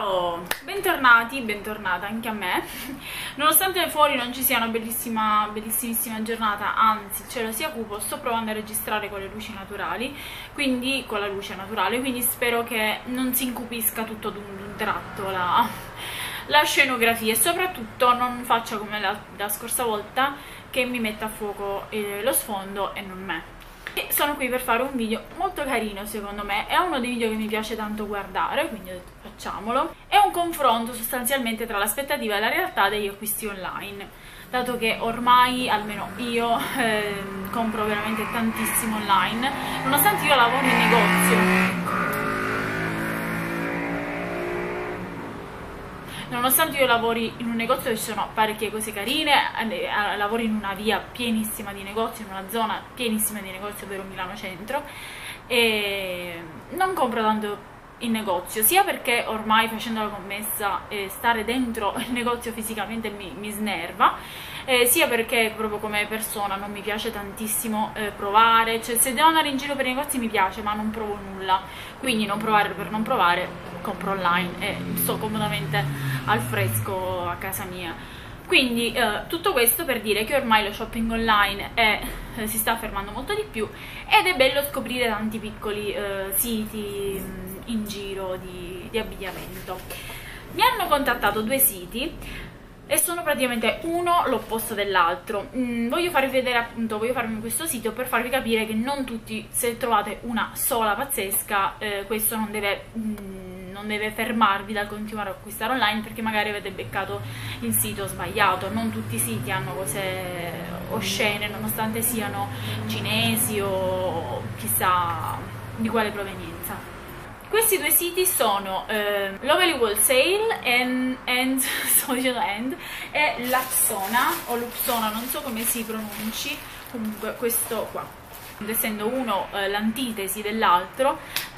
Ciao, bentornati, bentornata anche a me. Nonostante fuori non ci sia una bellissimissima giornata, anzi il cielo sia cupo, sto provando a registrare con le luci naturali, quindi con la luce naturale, quindi spero che non si incupisca tutto d'un tratto la scenografia e soprattutto non faccia come la scorsa volta, che mi metta a fuoco lo sfondo e non me. E sono qui per fare un video molto carino, secondo me, è uno dei video che mi piace tanto guardare, quindi ho detto facciamolo. È un confronto sostanzialmente tra l'aspettativa e la realtà degli acquisti online, dato che ormai, almeno io, compro veramente tantissimo online, nonostante io lavoro in negozio. Nonostante io lavori in un negozio dove ci sono parecchie cose carine, lavoro in una via pienissima di negozi, in una zona pienissima di negozi, ovvero Milano Centro, e non compro tanto in negozio, sia perché ormai facendo la commessa stare dentro il negozio fisicamente mi snerva, sia perché proprio come persona non mi piace tantissimo provare, cioè se devo andare in giro per i negozi mi piace ma non provo nulla, quindi non provare per non provare, compro online e sto comodamente al fresco a casa mia. Quindi tutto questo per dire che ormai lo shopping online si sta affermando molto di più ed è bello scoprire tanti piccoli siti in giro di abbigliamento. Mi hanno contattato due siti e sono praticamente uno l'opposto dell'altro. Voglio farvi vedere, appunto, voglio farvi questo sito per farvi capire che non tutti, se trovate una sola pazzesca, questo non deve fermarvi dal continuare a acquistare online, perché magari avete beccato il sito sbagliato. Non tutti i siti hanno cose oscene, nonostante siano cinesi o chissà di quale provenienza. Questi due siti sono Lovely Wholesale e Lapsona o Lupsona, non so come si pronunci, comunque questo qua, essendo uno l'antitesi dell'altro,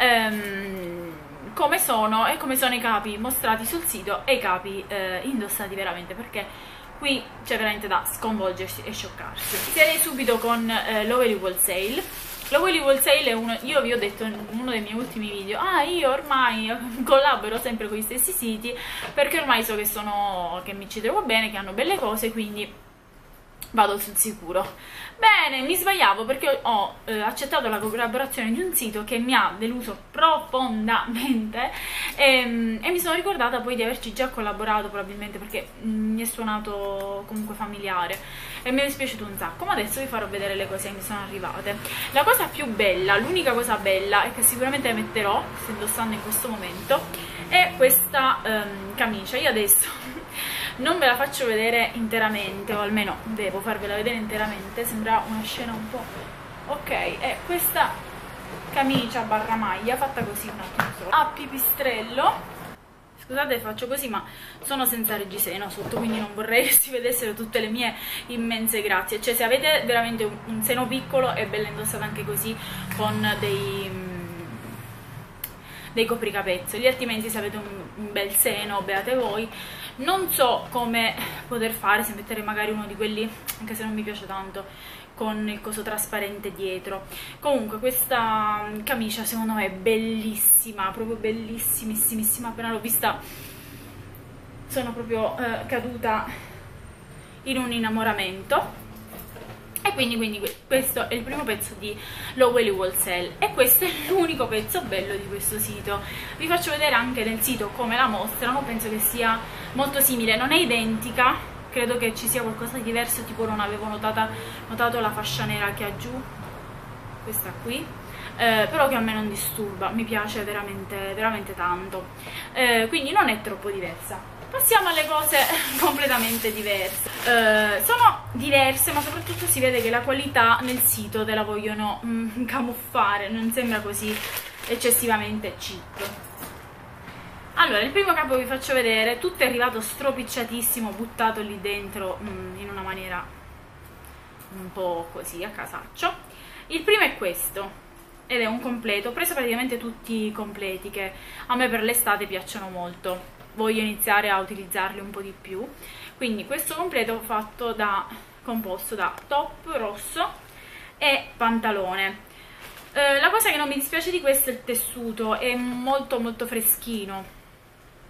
come sono i capi mostrati sul sito e i capi indossati veramente, perché qui c'è veramente da sconvolgersi e scioccarsi. Inizierei subito con Lovely Wholesale. Lovely Wholesale è io vi ho detto in uno dei miei ultimi video, io ormai collaboro sempre con gli stessi siti, perché ormai so che mi ci trovo bene, che hanno belle cose, quindi vado sul sicuro. Bene, mi sbagliavo, perché ho accettato la collaborazione di un sito che mi ha deluso profondamente e mi sono ricordata poi di averci già collaborato, probabilmente perché mi è suonato comunque familiare e mi è dispiaciuto un sacco, ma adesso vi farò vedere le cose che mi sono arrivate. La cosa più bella, l'unica cosa bella, e che sicuramente metterò, sto indossando in questo momento, è questa camicia. Io adesso non ve la faccio vedere interamente, o almeno devo farvela vedere interamente, sembra una scena un po'... ok, è questa camicia barra maglia fatta così, un attimo solo, a pipistrello. Scusate, faccio così, ma sono senza reggiseno sotto, quindi non vorrei che si vedessero tutte le mie immense grazie. Cioè, se avete veramente un seno piccolo è bella indossata anche così, con dei copricapezzoli, altrimenti se avete un bel seno, beate voi. Non so come poter fare, se mettere magari uno di quelli, anche se non mi piace tanto, con il coso trasparente dietro. Comunque questa camicia secondo me è bellissima, proprio bellissimissimissima. Appena l'ho vista sono proprio caduta in un innamoramento. E quindi questo è il primo pezzo di Lovely Wholesale e questo è l'unico pezzo bello di questo sito. Vi faccio vedere anche nel sito come la mostrano, penso che sia molto simile, non è identica, credo che ci sia qualcosa di diverso, tipo non avevo notato la fascia nera che ha giù, questa qui, però che a me non disturba, mi piace veramente, veramente tanto, quindi non è troppo diversa. Passiamo alle cose completamente diverse. Sono diverse, ma soprattutto si vede che la qualità nel sito te la vogliono camuffare, non sembra così eccessivamente cheap. Allora, il primo capo vi faccio vedere, tutto è arrivato stropicciatissimo, buttato lì dentro in una maniera un po' così a casaccio. Il primo è questo, ed è un completo, ho preso praticamente tutti i completi che a me per l'estate piacciono molto, voglio iniziare a utilizzarli un po' di più. Quindi questo completo composto da top rosso e pantalone. La cosa che non mi dispiace di questo è il tessuto, è molto molto freschino,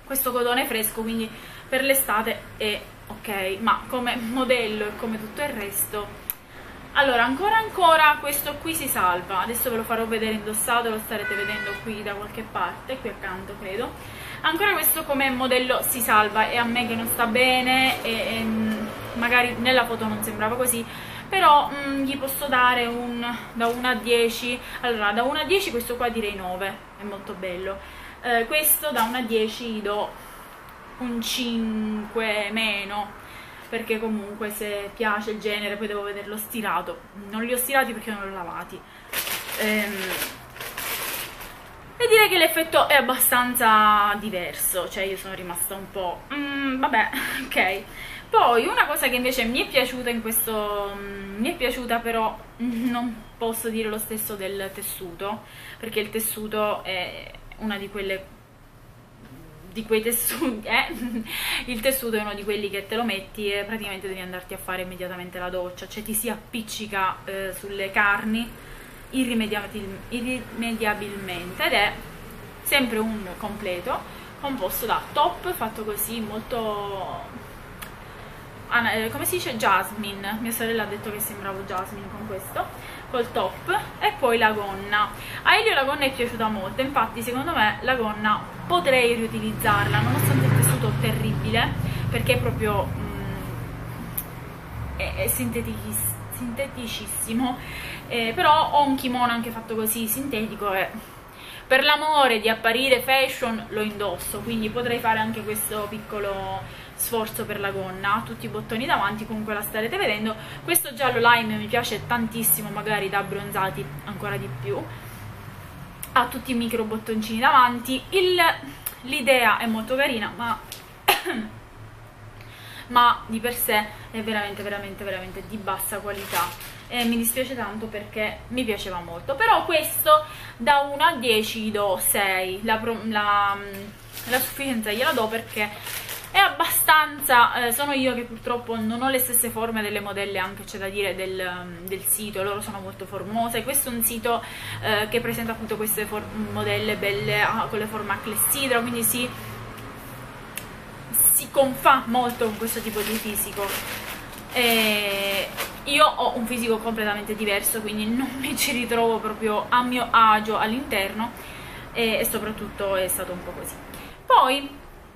questo cotone fresco, quindi per l'estate è ok, ma come modello e come tutto il resto. Allora, ancora questo qui si salva, adesso ve lo farò vedere indossato, lo starete vedendo qui da qualche parte, qui accanto credo. Ancora questo come modello si salva, e a me che non sta bene e magari nella foto non sembrava così, però gli posso dare da 1 a 10. Allora, da 1 a 10 questo qua direi 9, è molto bello. Questo da 1 a 10 gli do un 5 meno, perché comunque se piace il genere poi devo vederlo stirato. Non li ho stirati perché non li ho lavati. E direi che l'effetto è abbastanza diverso, cioè io sono rimasta un po' vabbè, ok. Poi una cosa che invece mi è piaciuta in questo, mi è piaciuta, però non posso dire lo stesso del tessuto, perché il tessuto è una di quelle, di quei tessuti, il tessuto è uno di quelli che te lo metti e praticamente devi andarti a fare immediatamente la doccia, cioè ti si appiccica sulle carni irrimediabilmente, ed è sempre un completo composto da top fatto così molto, come si dice, jasmine. Mia sorella ha detto che sembravo jasmine con questo, col top, e poi la gonna. A Elio la gonna è piaciuta molto, infatti secondo me la gonna potrei riutilizzarla, nonostante il tessuto terribile, perché è proprio è sinteticissimo, però ho un kimono anche fatto così sintetico e per l'amore di apparire fashion lo indosso, quindi potrei fare anche questo piccolo sforzo per la gonna. Tutti i bottoni davanti, comunque la starete vedendo. Questo giallo lime mi piace tantissimo, magari da abbronzati ancora di più. Ha tutti i micro bottoncini davanti. L'idea è molto carina, ma di per sé è veramente di bassa qualità, e mi dispiace tanto perché mi piaceva molto. Però questo da 1 a 10 do 6, la sufficienza gliela do perché è abbastanza, sono io che purtroppo non ho le stesse forme delle modelle, anche c'è da dire del sito, loro sono molto formose. Questo è un sito che presenta appunto queste modelle belle con le forme a clessidra, quindi si confà molto con questo tipo di fisico. Io ho un fisico completamente diverso, quindi non mi ci ritrovo proprio a mio agio all'interno, e soprattutto è stato un po' così. Poi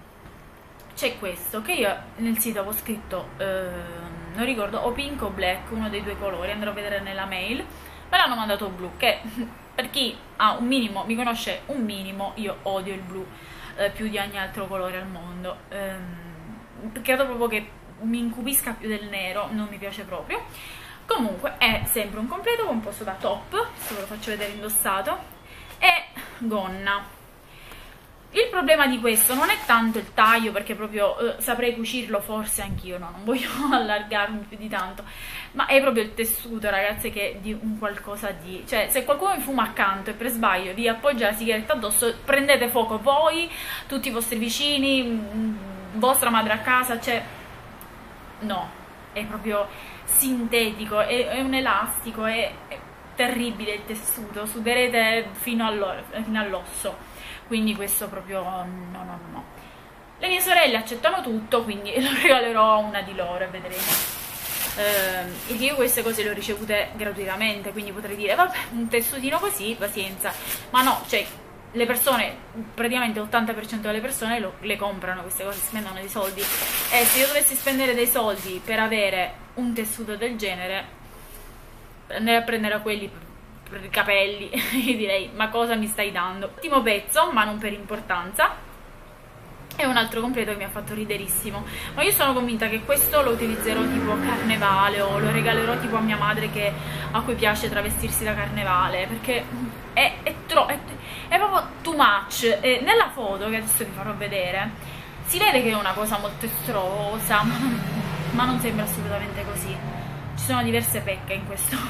c'è questo che io nel sito avevo scritto, non ricordo, o pink o black, uno dei due colori, andrò a vedere nella mail. Me l'hanno mandato blu, che per chi ha un minimo, mi conosce un minimo, io odio il blu più di ogni altro colore al mondo. Credo proprio che mi incupisca più del nero, non mi piace proprio. Comunque è sempre un completo composto da top, adesso ve lo faccio vedere indossato, e gonna. Il problema di questo non è tanto il taglio, perché proprio saprei cucirlo forse anch'io, no, non voglio allargarmi più di tanto, ma è proprio il tessuto, ragazze, che è di un qualcosa di... cioè, se qualcuno mi fuma accanto e per sbaglio vi appoggia la sigaretta addosso, prendete fuoco voi, tutti i vostri vicini, vostra madre a casa, cioè... no, è proprio sintetico, è un elastico, è terribile il tessuto, suderete fino all'osso. Quindi questo proprio no. Le mie sorelle accettano tutto, quindi lo regalerò a una di loro e vedremo. Io queste cose le ho ricevute gratuitamente, quindi potrei dire vabbè, un tessutino così, pazienza, ma no, cioè le persone, praticamente l'80% delle persone le comprano queste cose, spendono dei soldi, e se io dovessi spendere dei soldi per avere un tessuto del genere, andrei a prendere quelli per i capelli, io direi ma cosa mi stai dando. Ultimo pezzo, ma non per importanza, è un altro completo che mi ha fatto riderissimo, ma io sono convinta che questo lo utilizzerò tipo a carnevale, o lo regalerò tipo a mia madre a cui piace travestirsi da carnevale, perché è proprio too much. E nella foto che adesso vi farò vedere si vede che è una cosa molto estrosa, ma non sembra assolutamente così. Ci sono diverse pecche in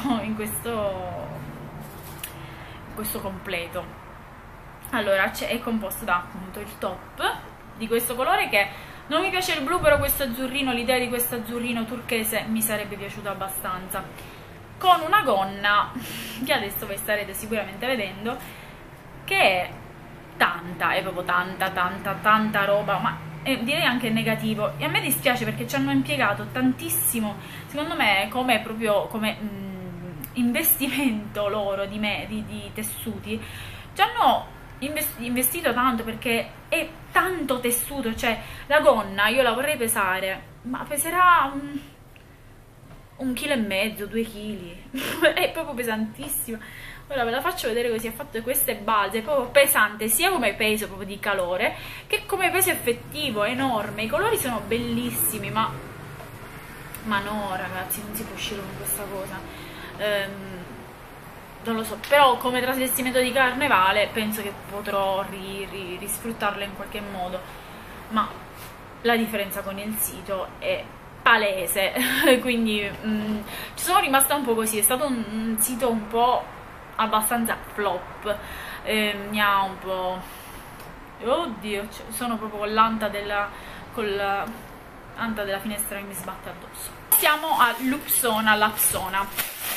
questo completo. Allora è composto da appunto il top di questo colore, che non mi piace il blu, però questo azzurrino, l'idea di questo azzurrino turchese mi sarebbe piaciuta abbastanza, con una gonna che adesso voi starete sicuramente vedendo, che è tanta, è proprio tanta roba, ma direi anche negativo, e a me dispiace perché ci hanno impiegato tantissimo, secondo me, come proprio come investimento loro di tessuti, ci hanno investito tanto, perché è tanto tessuto, cioè la gonna io la vorrei pesare, ma peserà un chilo e mezzo, 2 chili, è proprio pesantissima. Ora ve la faccio vedere così. Ha fatto queste base, è proprio pesante sia come peso proprio di calore che come peso effettivo, enorme. I colori sono bellissimi, ma no ragazzi, non si può uscire con questa cosa. Non lo so, però come trasvestimento di carnevale penso che potrò risfruttarlo in qualche modo, ma la differenza con il sito è palese. Quindi ci sono rimasta un po' così, è stato un sito un po' abbastanza flop, mi ha un po', oddio, sono proprio con l'anta della finestra che mi sbatte addosso. Siamo a Lapsona,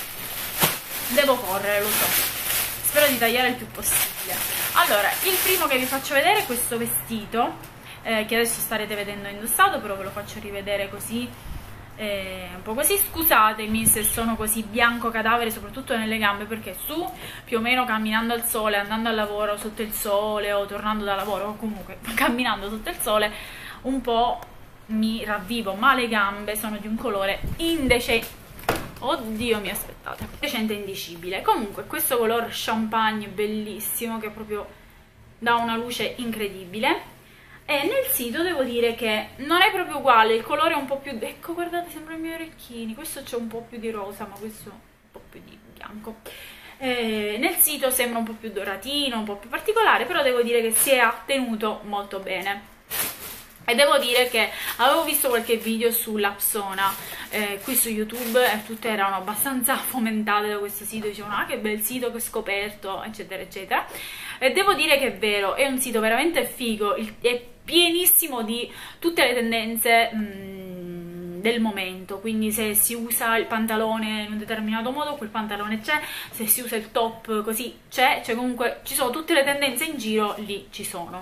devo correre, lo so, spero di tagliare il più possibile. Allora, il primo che vi faccio vedere è questo vestito, che adesso starete vedendo indossato, però ve lo faccio rivedere così, un po' così. Scusatemi se sono così bianco cadavere, soprattutto nelle gambe, perché su, più o meno camminando al sole, andando al lavoro sotto il sole, o tornando da lavoro, o comunque camminando sotto il sole, un po' mi ravvivo, ma le gambe sono di un colore indecente. Oddio, mi aspettate, indecente e indicibile. Comunque questo color champagne bellissimo, che proprio dà una luce incredibile. E nel sito devo dire che non è proprio uguale, il colore è un po' più, ecco guardate, sembra i miei orecchini, questo c'è un po' più di rosa, ma questo un po' più di bianco. Nel sito sembra un po' più doratino, un po' più particolare, però devo dire che si è attenuto molto bene. E devo dire che avevo visto qualche video sull'Apsona qui su YouTube, e tutte erano abbastanza fomentate da questo sito, dicevano ah che bel sito che ho scoperto, eccetera eccetera. E devo dire che è vero, è un sito veramente figo, è pienissimo di tutte le tendenze del momento, quindi se si usa il pantalone in un determinato modo, quel pantalone c'è, se si usa il top così c'è, cioè comunque ci sono tutte le tendenze in giro, lì ci sono.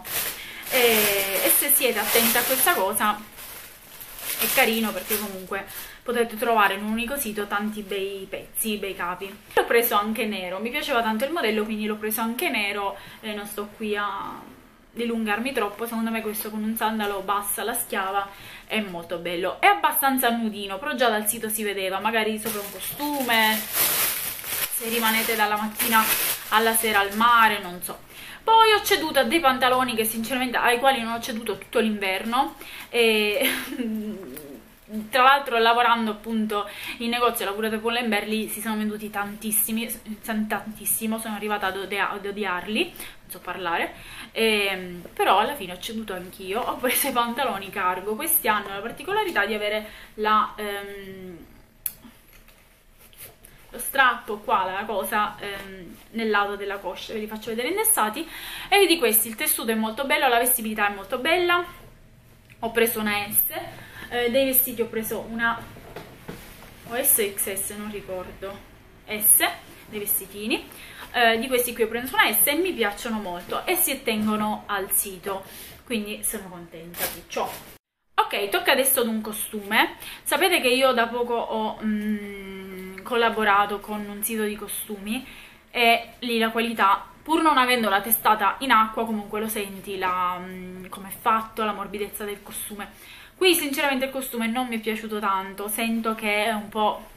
E se siete attenti a questa cosa è carino, perché comunque potete trovare in un unico sito tanti bei pezzi, bei capi. L'ho preso anche nero, mi piaceva tanto il modello, quindi l'ho preso anche nero e non sto qui a dilungarmi troppo. Secondo me questo con un sandalo bassa alla schiava è molto bello, è abbastanza nudino, però già dal sito si vedeva, magari sopra un costume, se rimanete dalla mattina alla sera al mare, non so. Poi ho ceduto a dei pantaloni che sinceramente ai quali non ho ceduto tutto l'inverno, e tra l'altro lavorando appunto in negozio, ho lavorato con Lemberli, si sono venduti tantissimo, sono arrivata ad odiarli, non so parlare, però alla fine ho ceduto anch'io, ho preso i pantaloni cargo. Questi hanno la particolarità di avere lo strappo qua, la cosa nel lato della coscia, ve li faccio vedere indossati. E di questi il tessuto è molto bello, la vestibilità è molto bella. Ho preso una S, dei vestiti ho preso una S o XS, non ricordo, S, dei vestitini. Di questi qui ho preso una S e mi piacciono molto e si ottengono al sito, quindi sono contenta di ciò. Ok, tocca adesso ad un costume. Sapete che io da poco ho collaborato con un sito di costumi, e lì la qualità, pur non avendo la testata in acqua, comunque lo senti come è fatto, la morbidezza del costume. Qui sinceramente il costume non mi è piaciuto tanto, sento che è un po'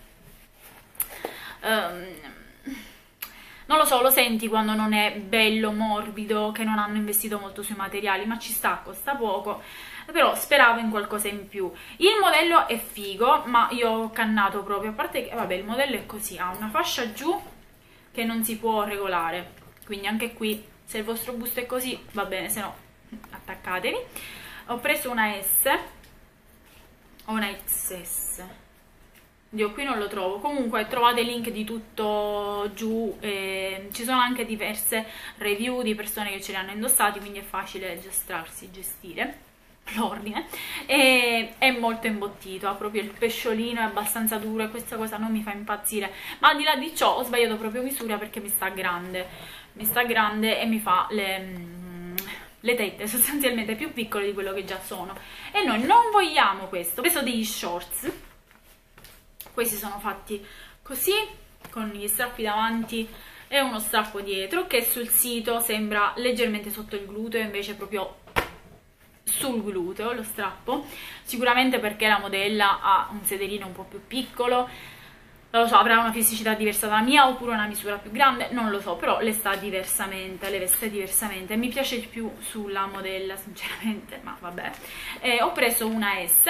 non lo so, lo senti quando non è bello, morbido, che non hanno investito molto sui materiali, ma ci sta, costa poco, però speravo in qualcosa in più. Il modello è figo, ma io ho cannato proprio, a parte che, vabbè, il modello è così, ha una fascia giù che non si può regolare, quindi anche qui, se il vostro busto è così, va bene, se no attaccatevi. Ho preso una S o una XS. Io qui non lo trovo, comunque trovate il link di tutto giù, ci sono anche diverse review di persone che ce li hanno indossati, quindi è facile gestire l'ordine. E è molto imbottito, ha proprio il pesciolino, è abbastanza duro e questa cosa non mi fa impazzire, ma al di là di ciò ho sbagliato proprio misura, perché mi sta grande e mi fa le tette sostanzialmente più piccole di quello che già sono, e noi non vogliamo questo. Ho preso degli shorts, questi sono fatti così, con gli strappi davanti e uno strappo dietro, che sul sito sembra leggermente sotto il gluteo, invece proprio sul gluteo lo strappo, sicuramente perché la modella ha un sederino un po' più piccolo, non lo so, avrà una fisicità diversa dalla mia oppure una misura più grande, non lo so, però le sta diversamente, le veste diversamente, mi piace di più sulla modella sinceramente, ma vabbè. Ho preso una S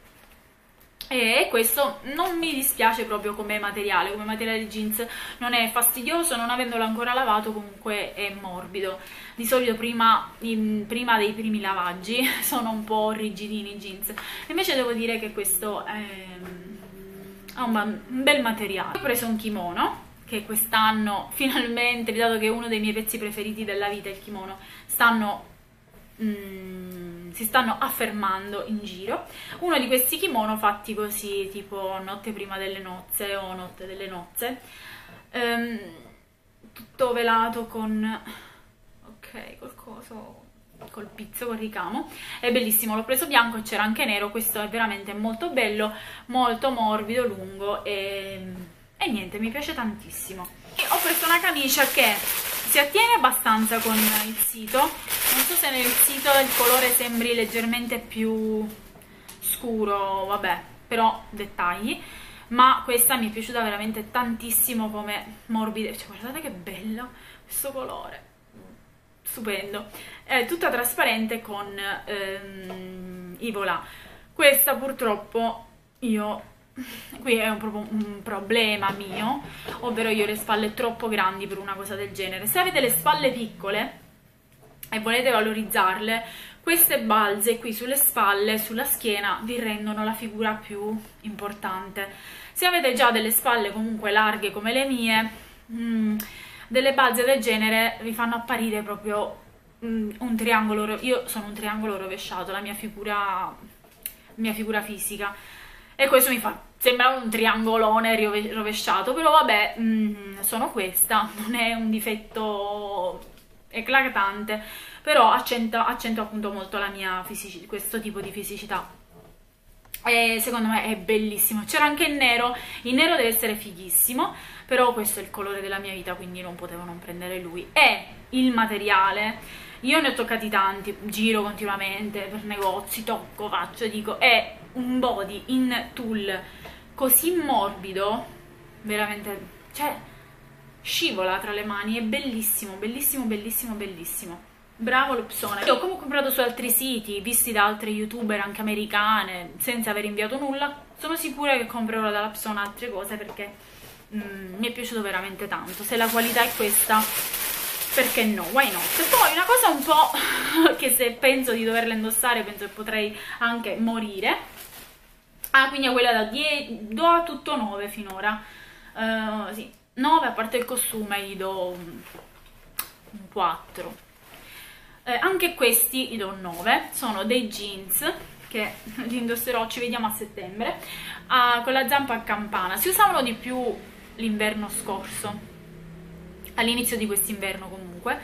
e questo non mi dispiace proprio come materiale di jeans, non è fastidioso, non avendolo ancora lavato comunque è morbido. Di solito prima dei primi lavaggi sono un po' rigidini i jeans, invece devo dire che questo ha un bel materiale. Ho preso un kimono che quest'anno finalmente, dato che è uno dei miei pezzi preferiti della vita, il kimono, si stanno affermando in giro. Uno di questi kimono fatti così, tipo notte prima delle nozze o notte delle nozze, tutto velato con, ok, col coso, col pizzo, col ricamo, è bellissimo. L'ho preso bianco e c'era anche nero. Questo è veramente molto bello, molto morbido, lungo e niente, mi piace tantissimo. E ho preso una camicia che si attiene abbastanza con il sito, non so se nel sito il colore sembri leggermente più scuro, vabbè, però dettagli, ma questa mi è piaciuta veramente tantissimo come morbida, cioè guardate che bello questo colore, stupendo, è tutta trasparente con i volà. Questa purtroppo qui è proprio un problema mio, ovvero io ho le spalle troppo grandi per una cosa del genere. Se avete le spalle piccole e volete valorizzarle, queste balze qui sulle spalle, sulla schiena, vi rendono la figura più importante. Se avete già delle spalle comunque larghe come le mie, delle balze del genere vi fanno apparire proprio un triangolo. Io sono un triangolo rovesciato, la mia figura fisica, e questo mi fa sembrare un triangolone rovesciato, però vabbè, sono questa, non è un difetto eclatante, però accentua appunto molto la mia fisicità, questo tipo di fisicità, e secondo me è bellissimo. C'era anche il nero deve essere fighissimo, però questo è il colore della mia vita, quindi non potevo non prendere lui. E il materiale, io ne ho toccati tanti, giro continuamente per negozi, tocco, faccio, dico, è un body in tulle così morbido, veramente, cioè scivola tra le mani, è bellissimo, bellissimo, bellissimo, bellissimo. Bravo Lupsona. Io ho comunque comprato su altri siti, visti da altre youtuber anche americane, senza aver inviato nulla. Sono sicura che comprerò da Lupsona altre cose perché mi è piaciuto veramente tanto. Se la qualità è questa, perché no, why not? Poi una cosa un po' che se penso di doverla indossare penso che potrei anche morire. Quindi è quella do a tutto 9 finora, sì, 9, a parte il costume gli do un 4. Anche questi gli do un 9, sono dei jeans che li indosserò, ci vediamo a settembre, con la zampa a campana. Si usavano di più l'inverno scorso, all'inizio di quest'inverno comunque,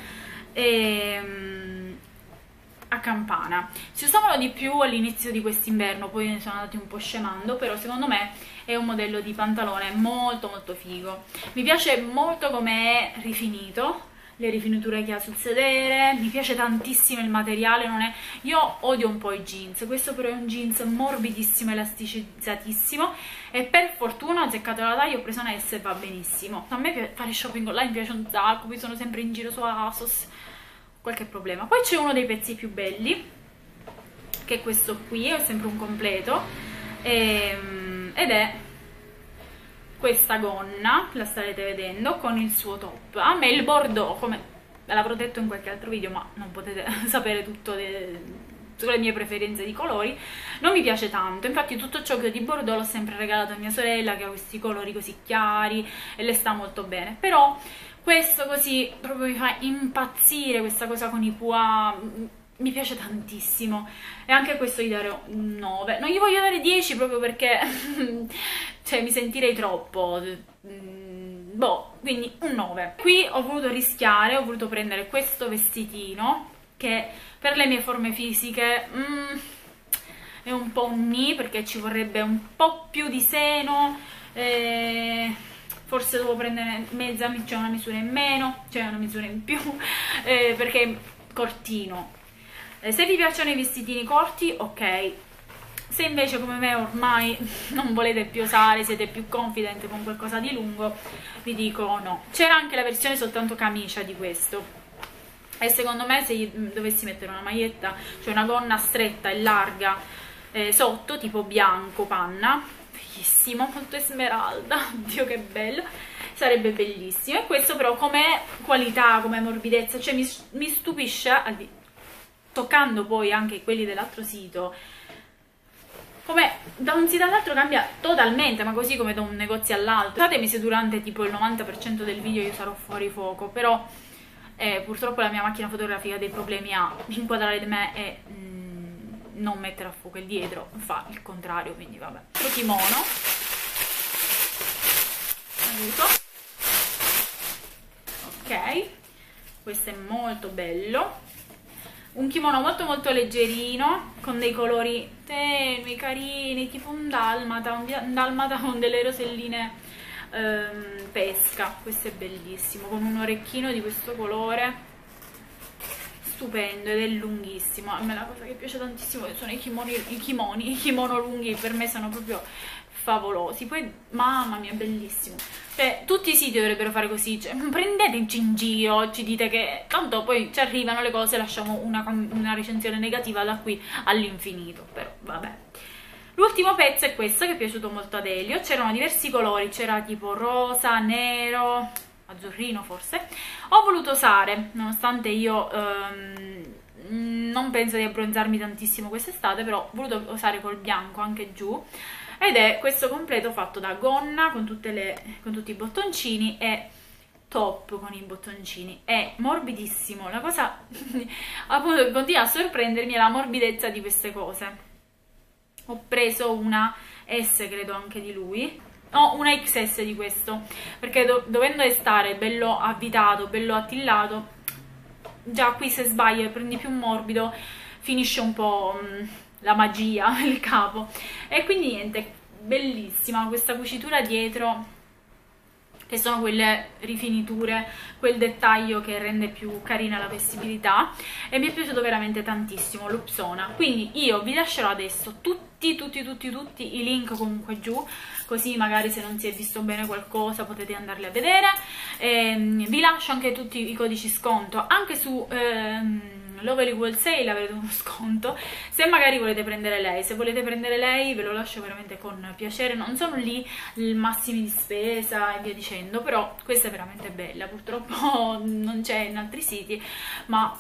a campana si usavano di più all'inizio di quest'inverno, poi ne sono andati un po' scemando, però secondo me è un modello di pantalone molto molto figo. Mi piace molto come è rifinito, le rifiniture che ha sul sedere, mi piace tantissimo il materiale, io odio un po' i jeans, questo però è un jeans morbidissimo, elasticizzatissimo, e per fortuna ho azzeccato la taglia, ho preso una S e va benissimo. A me fare shopping online piace un sacco, poi sono sempre in giro su ASOS, qualche problema. Poi c'è uno dei pezzi più belli, che è questo qui, è sempre un completo, ed è questa gonna, la starete vedendo, con il suo top. A me il bordeaux, come ve l'avrò detto in qualche altro video, ma non potete sapere tutto sulle mie preferenze di colori, non mi piace tanto. Infatti tutto ciò che ho di bordeaux l'ho sempre regalato a mia sorella, che ha questi colori così chiari e le sta molto bene. Però questo così proprio mi fa impazzire, questa cosa con i pois, mi piace tantissimo, e anche questo gli darò un 9. Non gli voglio dare 10 proprio perché cioè mi sentirei troppo, boh, quindi un 9. Qui ho voluto rischiare, ho voluto prendere questo vestitino che per le mie forme fisiche è un po' un nì, perché ci vorrebbe un po' più di seno, forse devo prendere cioè una misura in meno, cioè una misura in più, perché è cortino. Se vi piacciono i vestitini corti, ok. Se invece come me ormai non volete più osare, siete più confident con qualcosa di lungo, vi dico no. C'era anche la versione soltanto camicia di questo, e secondo me se dovessi mettere una maglietta, cioè una gonna stretta e larga sotto, tipo bianco, panna, bellissimo, molto smeralda, oddio che bello, sarebbe bellissimo. E questo però come qualità, come morbidezza, cioè mi stupisce, toccando poi anche quelli dell'altro sito, come da un sito all'altro cambia totalmente, ma così come da un negozio all'altro. Scusatemi se durante tipo il 90% del video io sarò fuori fuoco, però purtroppo la mia macchina fotografica dei problemi a inquadrare di me e non mettere a fuoco il dietro, fa il contrario, quindi vabbè. Questo kimono, aiuto, ok, questo è molto bello. Un kimono molto molto leggerino, con dei colori tenui, carini, tipo un dalmata con delle roselline pesca. Questo è bellissimo, con un orecchino di questo colore, stupendo, ed è lunghissimo. A me la cosa che piace tantissimo sono i kimono lunghi, per me sono proprio favolosi. Poi mamma mia, bellissimo, cioè tutti i siti dovrebbero fare così, cioè, prendeteci in giro, ci dite che tanto poi ci arrivano le cose, lasciamo una recensione negativa da qui all'infinito, però vabbè. L'ultimo pezzo è questo, che è piaciuto molto ad Elio. C'erano diversi colori, c'era tipo rosa, nero, azzurrino forse. Ho voluto usare, nonostante io non penso di abbronzarmi tantissimo quest'estate, però ho voluto usare col bianco anche giù, ed è questo completo fatto da gonna con tutti i bottoncini e top con i bottoncini. È morbidissimo, la cosa appunto che continua a sorprendermi è la morbidezza di queste cose. Ho preso una S, credo anche di lui, no, una XS di questo, perché dovendo stare bello avvitato, bello attillato, già qui se sbagli e prendi più morbido finisce un po' la magia il capo. E quindi niente, bellissima questa cucitura dietro, che sono quelle rifiniture, quel dettaglio che rende più carina la vestibilità, e mi è piaciuto veramente tantissimo l'Upsona. Quindi io vi lascerò adesso tutti i link comunque giù, così magari se non si è visto bene qualcosa potete andarli a vedere. Vi lascio anche tutti i codici sconto, anche su Lovely Wholesale avrete uno sconto se magari volete prendere lei. Se volete prendere lei ve lo lascio veramente con piacere, non sono lì massimi di spesa e via dicendo, però questa è veramente bella, purtroppo non c'è in altri siti, ma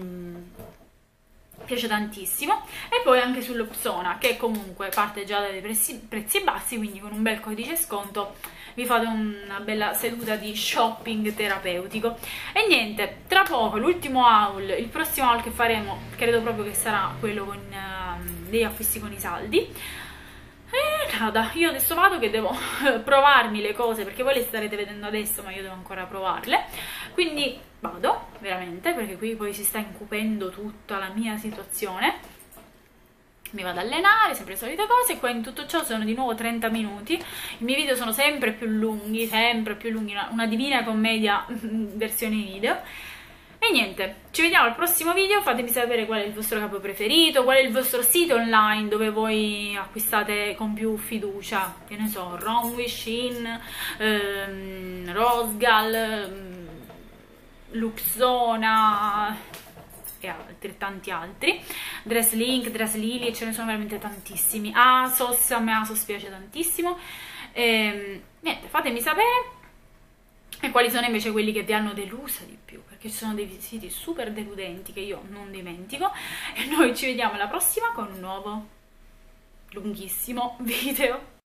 piace tantissimo. E poi anche sull'Upsona, che comunque parte già dai prezzi bassi, quindi con un bel codice sconto vi fate una bella seduta di shopping terapeutico. E niente, tra poco l'ultimo haul, il prossimo haul che faremo credo proprio che sarà quello con degli acquisti con i saldi. E nada, io adesso vado che devo provarmi le cose, perché voi le starete vedendo adesso ma io devo ancora provarle, quindi vado veramente, perché qui poi si sta incupendo tutta la mia situazione. Mi vado ad allenare, sempre le solite cose. Qua in tutto ciò sono di nuovo 30 minuti. I miei video sono sempre più lunghi, una divina commedia versione video. E niente, ci vediamo al prossimo video. Fatemi sapere qual è il vostro capo preferito, qual è il vostro sito online dove voi acquistate con più fiducia, che ne so, Romwe, Shein, Rosgal, Luxona e altrettanti altri, Dresslink, Dresslily, ce ne sono veramente tantissimi. ASOS, a me ASOS piace tantissimo. Niente, fatemi sapere. E quali sono invece quelli che vi hanno deluso di più, perché ci sono dei siti super deludenti che io non dimentico. E noi ci vediamo alla prossima con un nuovo lunghissimo video.